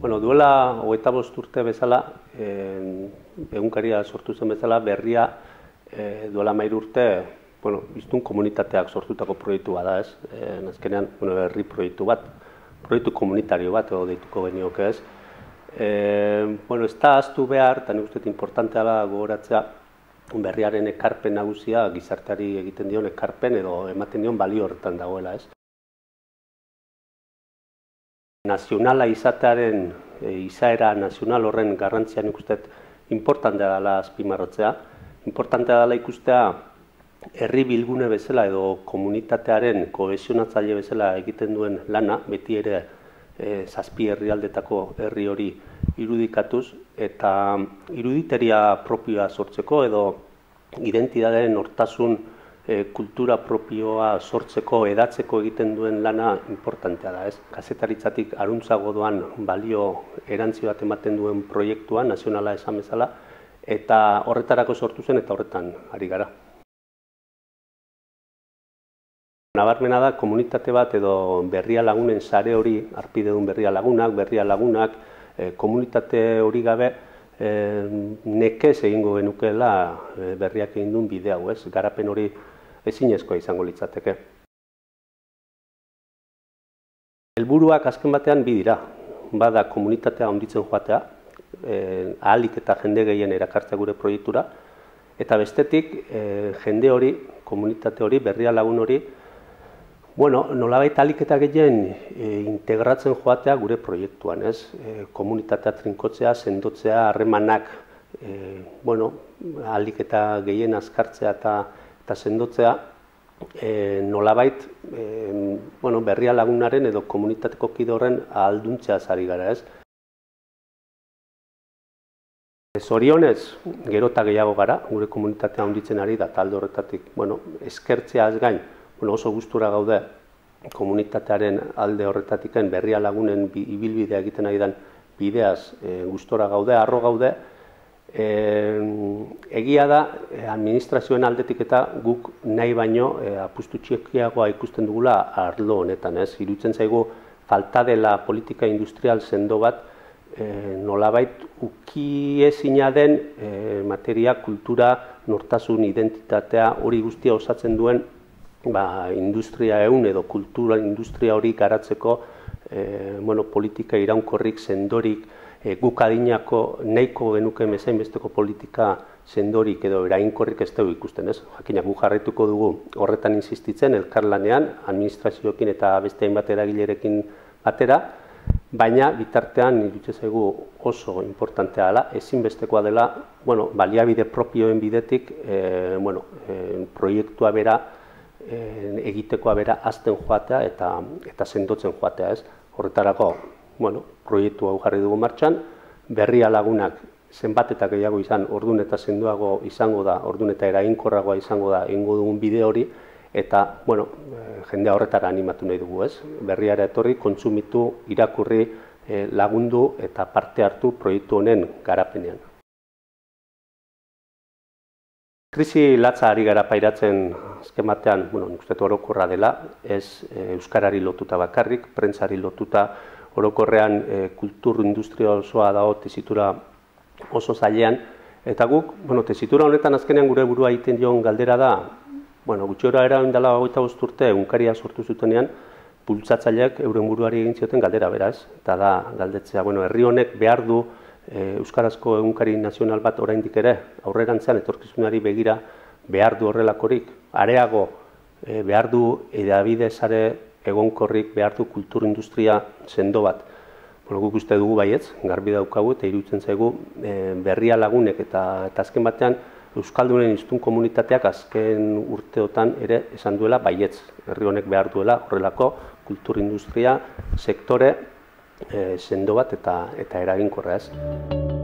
Bueno, duela 25 urte bezala, egunkaria sortu zen bezala, berria duela 13 urte, hiztun komunitateak sortutako proiektu bat da, ez? Azkenean, herri proiektu bat, proiektu komunitario bat, edo deituko genioke, ez? Ez da ahaztu behar, eta nik uste importantea da gogoratzea, berriaren ekarpen nagusia gizarteari egiten dion ekarpen edo ematen dion balio horretan dagoela, ez? Nazionala izatearen, izaera nazional horren garrantzia nik uste importantea dela azpimarratzea. Importantea dela ikustea herri bilgune bezala edo komunitatearen kohesionatzaile bezala egiten duen lana, beti ere 7 herrialdetako herri hori irudikatuz, eta iruditeria propioa sortzeko edo identitateen nortasun kultura propioa sortzeko, edatzeko egiten duen lana importantea da, ez? Kazetaritzatik aruntzago doan balio erantzi bat ematen duen proiektua, nazionala esan bezala, eta horretarako sortu zen eta horretan ari gara. Nabarmena da, komunitate bat edo Berria Lagunen sare hori, Arpidedun Berria Lagunak, komunitate hori gabe, nekez egingo genukeela berriak egin duen bide hau, ez? Garapen hori ezinezkoa izango litzateke. Helburuak azken batean bi dira. Bada komunitatea handitzen joatea, ahalik eta jende gehien erakartzea gure proiektura, eta bestetik jende hori, komunitate hori, Berria Lagun hori, nolabait ahalik eta gehien integratzen joatea gure proiektuan, ez? Komunitatea trinkotzea, sendotzea, harremanak, ahalik eta gehien azkartzea eta sendotzea, nolabait Berria Lagunaren edo komunitateko kide horren ahalduntzea ari gara, ez? Zorionez, gero eta gehiago gara, gure komunitatea handitzen ari da, talde horretatik, eskertzeaz gain, oso gustura gaude komunitatearen alde horretatik Berria Lagunen ibilbidea egiten ari den bideaz gustora gaude, harro gaude. Egia da, administrazioen aldetik eta guk nahi baino apustu txikiagoa ikusten dugula arlo honetan, ez? Iruditzen zaigu falta dela politika industrial sendo bat, nolabait ukiezina den materia, kultura, nortasun, identitatea, hori guztia osatzen duen industria ehun edo kultura industria hori garatzeko politika iraunkorrik, sendorik, guk adinako nahiko genuke bezain besteko politika sendorik edo eraginkorrik ez dugu ikusten, ez? Jakina, gu jarraituko dugu horretan insistitzen, elkarlanean, administrazioekin eta beste hainbat eragilerekin batera, baina bitartean iruditzen zaigu oso importantea dela, ezinbestekoa dela, baliabide propioen bidetik, proiektua bera, egitekoa bera azten joatea eta sendotzen joatea, ez? Horretarako, proiektu hau jarri dugu martxan, Berria Lagunak zenbat eta gehiago izan, ordun eta sendoago izango da, ordun eta eraginkorragoa izango da egingo dugun bide hori, eta, jendea horretara animatu nahi dugu, ez? Berriara etorri, kontsumitu, irakurri, lagundu eta parte hartu proiektu honen garapenean. Krisi latza ari gara pairatzen azken batean, nik uste orokorra dela, ez euskarari lotuta bakarrik, prentsari lotuta, orokorrean kultur industria osoa dago tesitura oso zailean, eta guk, tesitura honetan azkenean gure burua egiten dion galdera da, gutxi ora erain dela 25 urte egunkaria sortu zutenean, bultzatzaileak euren buruari egin zioten galdera beraz, eta da galdetzea, herri honek behar du euskarazko egunkari nazional bat oraindik ere, aurrerantzean etorkizunari begira behar du horrelakorik, areago behar du hedabide sare egonkorrik, behar du kultur industria sendo bat. Guk uste dugu baietz, garbi daukagu eta iruditzen zaigu Berria Lagunek eta azken batean Euskaldunen hiztun komunitateak azken urteotan ere esan duela baietz. Herri honek behar duela horrelako kultur industria sektore sendo bat eta eraginkorra, ez?